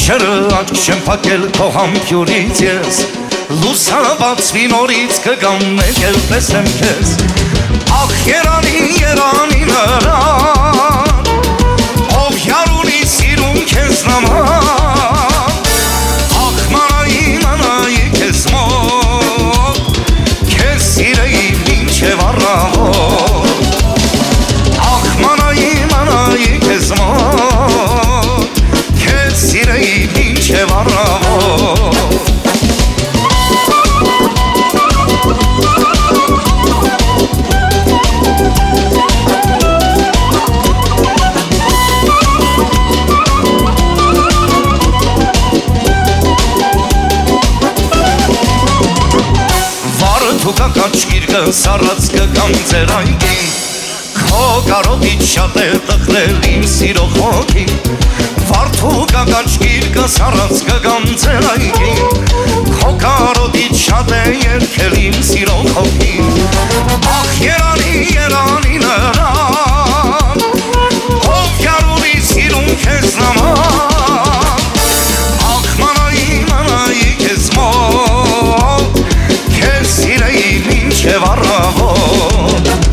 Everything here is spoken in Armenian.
Աչքերը աչք չեմ փակել քո համբյուրից ես Լուսաբացվի նորից կգամ մեկ էլ տեսեմ քեզ Ախ երանի երանի նրան Ով յարունի սիրում քեզ նման Ախ մանայի քեզ մոտ Քեզ սիրեի մինչև առավոտ Ախ մանայի քեզ մոտ Քեզ սիրեի մինչև առավոտ Կաչկիրկը սառած կգամ ձեր այգին Քո կարոտից շատ է տխրել իմ սիրո խոքին Վարդու կաչկիրկը սառած կգամ ձեր այգին Քո կարոտից շատ է երգել իմ սիրո խոքին Ախ երանի նրան Ով յարունի սիրում քեզ նման Ախ մանայի քեզ մոտ Քեզ սիրեի մինչև առավոտ